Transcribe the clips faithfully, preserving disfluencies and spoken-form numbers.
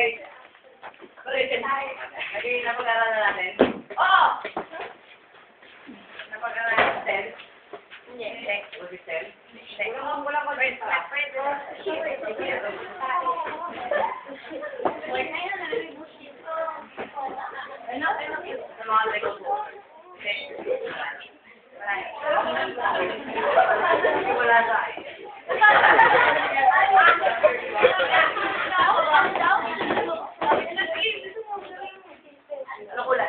Okay. Ulitin. Okay, napag-aralan natin. Oo! Napag-aralan natin. Hindi. Hindi. Ulitin. Hindi. Wala ko. Wait, wait, wait. Ano? Ano? Sa mga tayo po. Okay. Wala tayo. Ano kulay?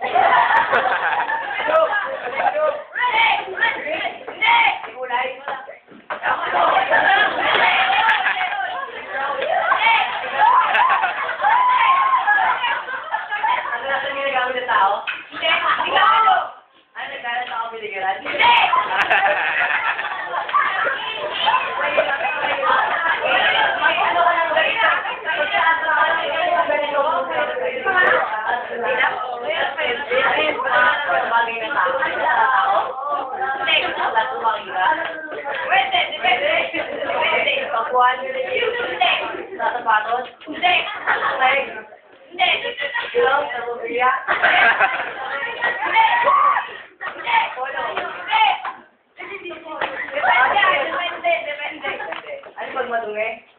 Sapatos? Hindi! Hindi! Ilong? Sabubiya? Hindi! Hindi! Polo? Hindi! Depende! Depende! Depende! Ano pag madungi?